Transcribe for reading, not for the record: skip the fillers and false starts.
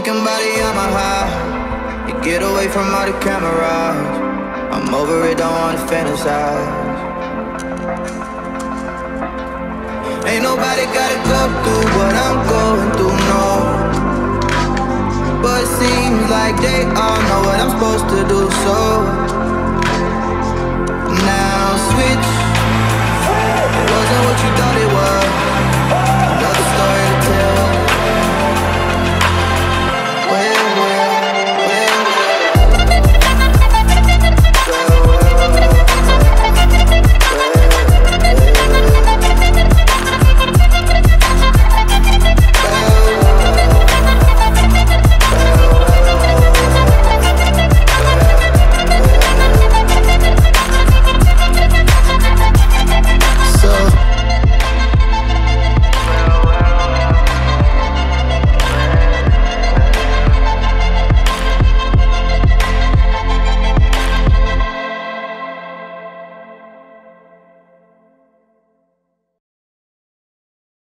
Thinking about it, I'm a high. You get away from all the cameras. I'm over it, don't wanna fantasize. Ain't nobody gotta go through what I'm going through, no. But it seems like they all know what I'm supposed to do, so